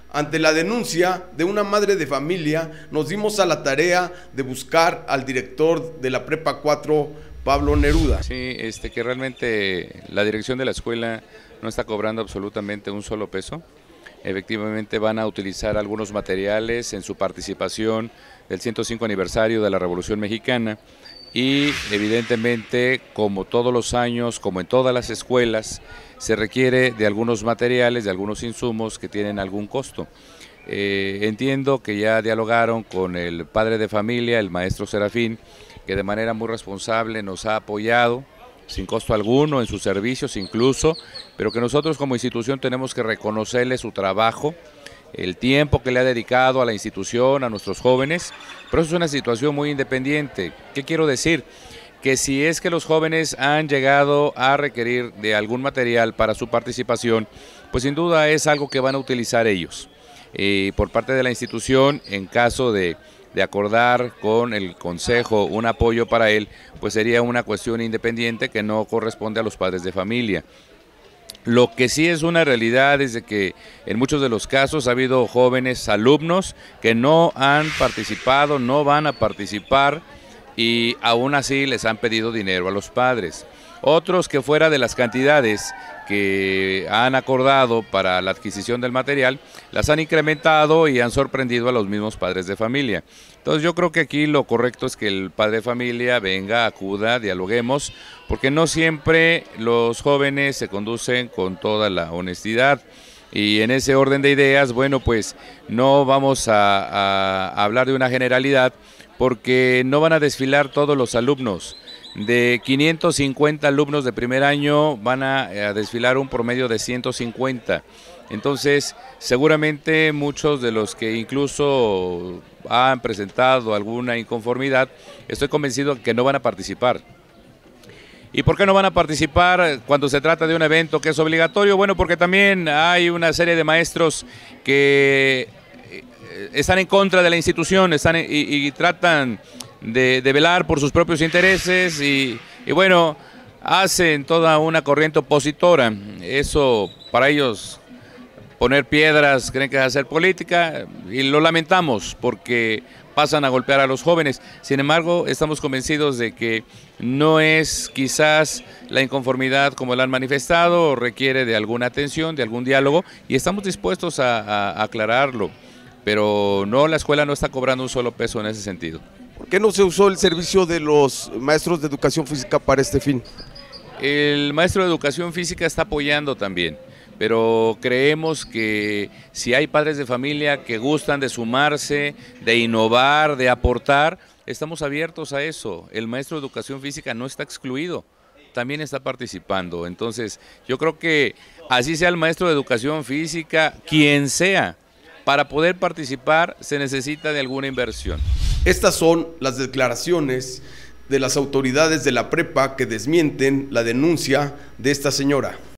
Ante la denuncia de una madre de familia, nos dimos a la tarea de buscar al director de la Prepa 4, Pablo Neruda. Sí, que realmente la dirección de la escuela no está cobrando absolutamente un solo peso. Efectivamente van a utilizar algunos materiales en su participación del 105 aniversario de la Revolución Mexicana y evidentemente, como todos los años, como en todas las escuelas, se requiere de algunos materiales, de algunos insumos que tienen algún costo. Entiendo que ya dialogaron con el padre de familia, el maestro Serafín, que de manera muy responsable nos ha apoyado, sin costo alguno, en sus servicios incluso, pero que nosotros como institución tenemos que reconocerle su trabajo, el tiempo que le ha dedicado a la institución, a nuestros jóvenes, pero eso es una situación muy independiente. ¿Qué quiero decir? Que si es que los jóvenes han llegado a requerir de algún material para su participación, pues sin duda es algo que van a utilizar ellos. Por parte de la institución, en caso de acordar con el consejo un apoyo para él, pues sería una cuestión independiente que no corresponde a los padres de familia. Lo que sí es una realidad es de que en muchos de los casos ha habido jóvenes alumnos que no han participado, no van a participar y aún así les han pedido dinero a los padres. Otros que fuera de las cantidades que han acordado para la adquisición del material, las han incrementado y han sorprendido a los mismos padres de familia. Entonces yo creo que aquí lo correcto es que el padre de familia venga, acuda, dialoguemos, porque no siempre los jóvenes se conducen con toda la honestidad. Y en ese orden de ideas, bueno, pues no vamos a hablar de una generalidad, porque no van a desfilar todos los alumnos. De 550 alumnos de primer año van a desfilar un promedio de 150. Entonces, seguramente muchos de los que incluso han presentado alguna inconformidad, estoy convencido que no van a participar. ¿Y por qué no van a participar cuando se trata de un evento que es obligatorio? Bueno, porque también hay una serie de maestros que están en contra de la institución y tratan de velar por sus propios intereses y bueno, hacen toda una corriente opositora. Eso para ellos, poner piedras, creen que es hacer política y lo lamentamos porque pasan a golpear a los jóvenes. Sin embargo, estamos convencidos de que no es quizás la inconformidad como la han manifestado, requiere de alguna atención, de algún diálogo y estamos dispuestos a aclararlo, pero no, la escuela no está cobrando un solo peso en ese sentido. ¿Por qué no se usó el servicio de los maestros de educación física para este fin? El maestro de educación física está apoyando también, pero creemos que si hay padres de familia que gustan de sumarse, de innovar, de aportar, estamos abiertos a eso. El maestro de educación física no está excluido, también está participando. Entonces, yo creo que así sea el maestro de educación física, quien sea, para poder participar se necesita de alguna inversión. Estas son las declaraciones de las autoridades de la prepa que desmienten la denuncia de esta señora.